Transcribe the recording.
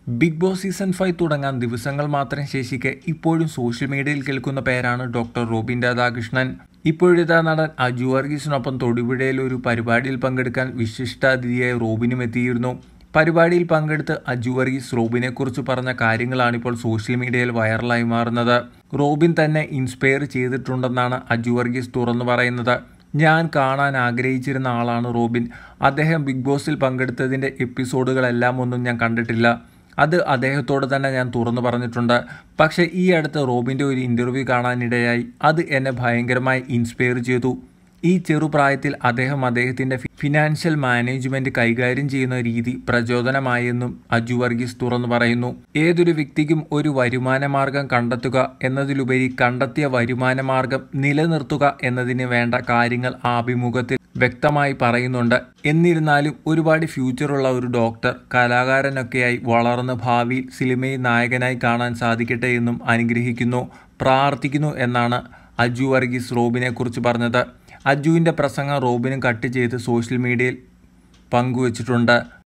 Big boss season 5 തുടങ്ങാൻ ദിവസങ്ങൾ മാത്രം ശേഷിക്കെ ഇപ്പോഴും സോഷ്യൽ മീഡിയയിൽ കേൾക്കുന്ന പേരാണ് ഡോക്ടർ റോബിൻ രാധാകൃഷ്ണൻ. ഇപ്പോഴത്തെ നടൻ അജു വർഗീസിനൊപ്പം തൊടുപുഴയിൽ ഒരു പരിപാടിയിൽ പങ്കെടുക്കാൻ വിശിഷ്ടാതിഥിയായി റോബിനും എത്തിയിരുന്നു. പരിപാടിയിൽ പങ്കെടുത്ത് അജു വർഗീസ് റോബിനെക്കുറിച്ച് പറഞ്ഞ കാര്യങ്ങളാണിപ്പോൾ സോഷ്യൽ മീഡിയയിൽ വൈറലായി മാറുന്നത്. റോബിൻ തന്നെ ഇൻസ്പയർ ചെയ്തിട്ടുണ്ടെന്നാണ് അജു വർഗീസ് തുറന്നു പറയുന്നത്. ഞാൻ കാണാൻ ആഗ്രഹിച്ചിരുന്ന ആളാണ് റോബിൻ. അദ്ദേഹം ബിഗ് ബോസിൽ പങ്കെടുത്തതിൻ്റെ എപ്പിസോഡുകളെല്ലാം ഒന്നും ഞാൻ കണ്ടിട്ടില്ല. അത് അദ്ദേഹത്തോട് തന്നെ ഞാൻ തുറന്നു പറഞ്ഞിട്ടുണ്ട്. പക്ഷേ ഈ അടുത്ത് റോബിൻ്റെ ഒരു ഇൻ്റർവ്യൂ കാണാനിടയായി. അത് എന്നെ ഭയങ്കരമായി ഇൻസ്പയർ ചെയ്തു. ഈ ചെറുപ്രായത്തിൽ അദ്ദേഹത്തിൻ്റെ ഫിനാൻഷ്യൽ മാനേജ്മെൻറ്റ് കൈകാര്യം ചെയ്യുന്ന രീതി പ്രചോദനമായെന്നും അജു വർഗീസ് തുറന്നു പറയുന്നു. ഏതൊരു വ്യക്തിക്കും ഒരു വരുമാന മാർഗം കണ്ടെത്തുക എന്നതിലുപരി കണ്ടെത്തിയ വരുമാന മാർഗം നിലനിർത്തുക എന്നതിന് വേണ്ട കാര്യങ്ങൾ ആ അഭിമുഖത്തിൽ വ്യക്തമായി പറയുന്നുണ്ട്. എന്നിരുന്നാലും ഒരുപാട് ഫ്യൂച്ചറുള്ള ഒരു ഡോക്ടർ, കലാകാരനൊക്കെയായി വളർന്ന് ഭാവിയിൽ സിനിമയിൽ നായകനായി കാണാൻ സാധിക്കട്ടെ എന്നും അനുഗ്രഹിക്കുന്നു, പ്രാർത്ഥിക്കുന്നു എന്നാണ് അജു വർഗീസ് റോബിനെക്കുറിച്ച് പറഞ്ഞത്. അജുവിൻ്റെ പ്രസംഗം റോബിനും കട്ട് ചെയ്ത് സോഷ്യൽ മീഡിയയിൽ പങ്കുവച്ചിട്ടുണ്ട്.